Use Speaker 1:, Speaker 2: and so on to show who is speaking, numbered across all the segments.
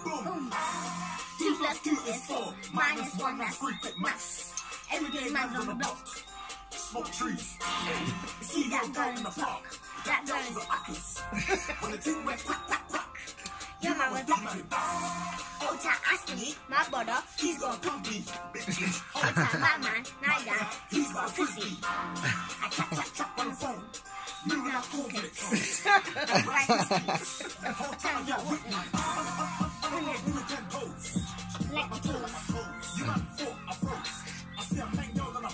Speaker 1: Boom. 2 plus 2 is 4. Minus 1, that's 3 quick maths. Everyday man's on the block. Smoke trees. See that girl in the park. That girl is a uckers. When the thing went quack, quack, quack. Your man was lucky. All time asking me, my brother, he's got a puppy. All time my man, neither, he's got a frisbee. I chat on the phone. Moving up cornflakes. The whole time you're with me. Like the toes. You might thought I froze. I see a man girl and I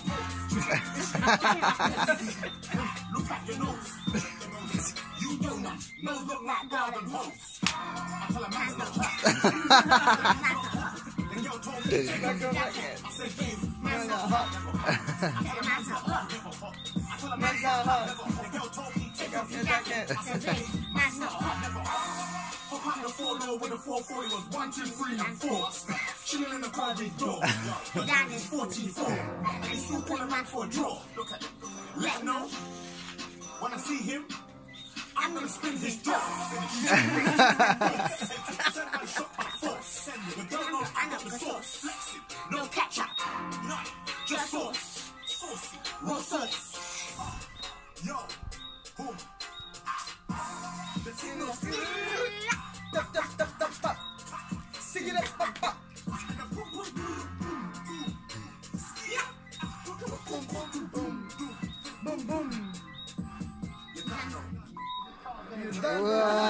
Speaker 1: pose. Look at your nose. You donut. Nose look like garden hose. I tell a man's not hot. The girl told me take off your jacket. I said, Dave, man's not hot. I tell a man's not hot. I tell a man's not hot. The girl told me take off your jacket. I said, Dave, man's not hot. Hop on the 4-0 with the 440 was 1, 2, 3, and 4. Chilling in the car with door. The dad is 44. They still call a man for a draw. Look at him. Let him know. When I see him, I'm gonna spin his jaw. Send my shot by force. The girl knows I got the sauce. No ketchup. No, just sauce. Saucy. Raw sauce. Yo. Boom. The team knows. Sing it up. Boom, boom.